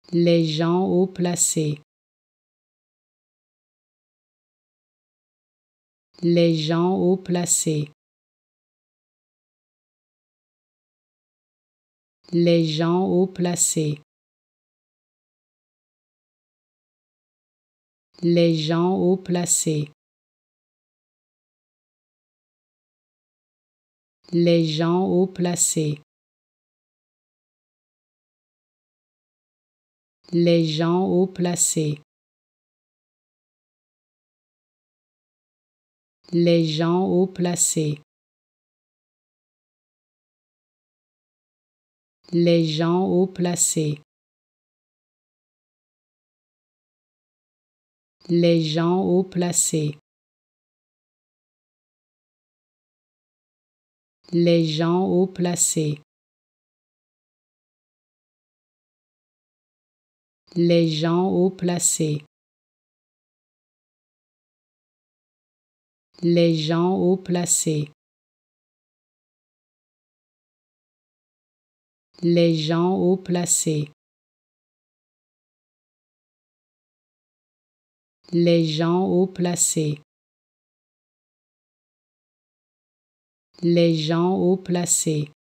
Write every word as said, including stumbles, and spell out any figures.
Les gens haut placés. Les gens haut placés. Les gens haut placés. Les gens haut placés. Les gens haut placés. Les gens haut placés. Les gens haut placés. Les gens haut placés. Les gens haut placés. Les gens haut placés. Les gens haut placés. Les gens haut placés. Les gens haut placés. Les gens haut placés. Les gens haut placés.